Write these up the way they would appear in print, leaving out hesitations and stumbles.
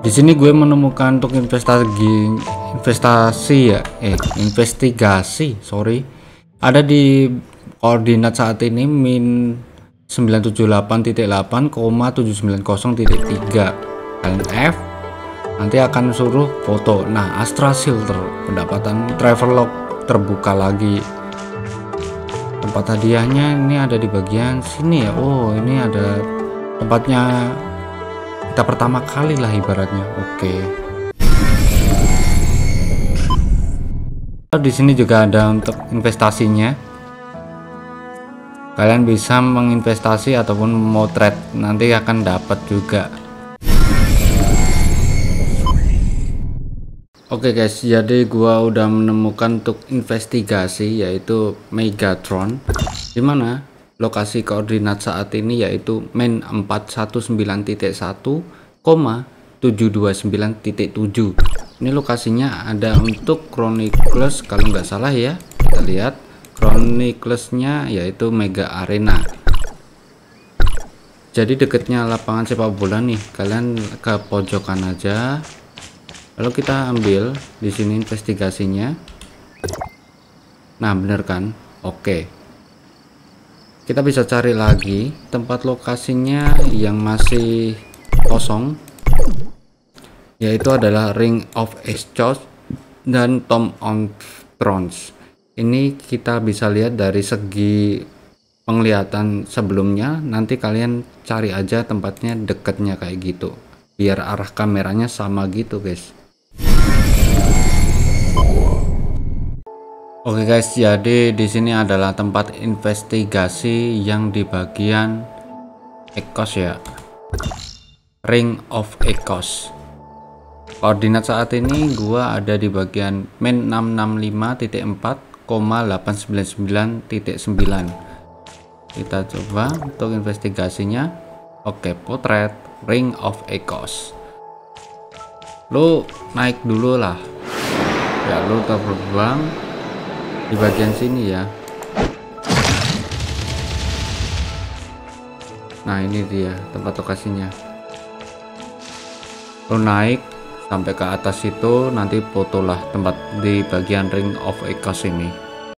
Di sini gue menemukan untuk investigasi, sorry, ada di koordinat saat ini min 978.8,790.3. kalian F, nanti akan suruh foto. Nah, Astra Filter pendapatan Travelog terbuka lagi. Tempat hadiahnya ini ada di bagian sini ya. Oh, ini ada tempatnya kita pertama kali lah ibaratnya. Oke. Di sini juga ada untuk investasinya. Kalian bisa menginvestasi ataupun mau trade, nanti akan dapat juga. Oke guys, jadi gua udah menemukan untuk investigasi yaitu Megatron, dimana lokasi koordinat saat ini yaitu main 419.1,729.7. Ini lokasinya ada untuk Chronicles kalau nggak salah ya. Kita lihat Chroniclesnya yaitu Mega Arena. Jadi deketnya lapangan sepak bola nih, kalian ke pojokan aja. Lalu kita ambil di sini investigasinya. Nah, bener kan? Oke. Kita bisa cari lagi tempat lokasinya yang masih kosong, yaitu adalah Ring of Echoes dan Tomb of Thrones. Ini kita bisa lihat dari segi penglihatan sebelumnya. Nanti kalian cari aja tempatnya deketnya kayak gitu, biar arah kameranya sama gitu guys. Oke guys, jadi di sini adalah tempat investigasi yang di bagian Echoes ya, Ring of Echoes. Koordinat saat ini gua ada di bagian min 665.4,899.9. Kita coba untuk investigasinya. Oke, potret Ring of Echoes. Lu naik dulu lah ya, lu terbang di bagian sini ya. Nah, ini dia tempat lokasinya. Lu naik sampai ke atas itu, nanti fotolah tempat di bagian Ring of Echoes ini.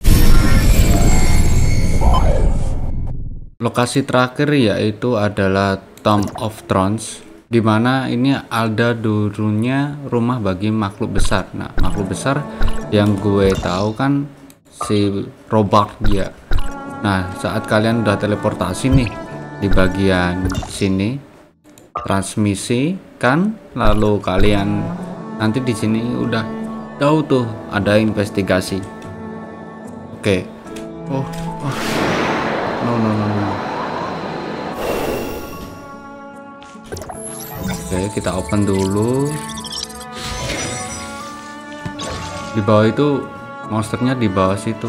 Lokasi terakhir yaitu adalah Tomb of Thrones, dimana ini ada dulunya rumah bagi makhluk besar. Nah, makhluk besar yang gue tahu kan si Robert ya. Nah, saat kalian udah teleportasi nih di bagian sini, transmisi kan, lalu kalian nanti di sini udah tahu tuh ada investigasi. Oke. Oh. No. Oke, kita open dulu. Di bawah itu monsternya, di bawah situ.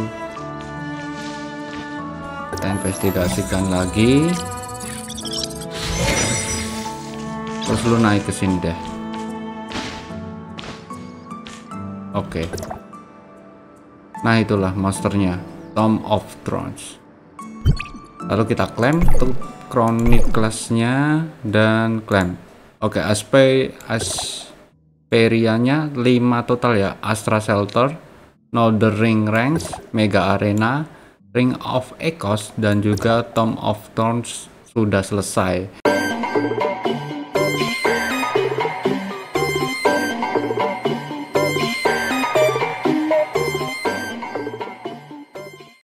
Kita investigasikan lagi. Terus lu naik ke sini deh. Oke. Nah, itulah monsternya, Tomb of Thrones. Lalu kita klaim untuk Chroniclesnya dan klaim. Oke, Asperianya 5 total ya. Astra Shelter, Northern Range, Mega Arena, Ring of Echoes, dan juga Tomb of Thrones sudah selesai.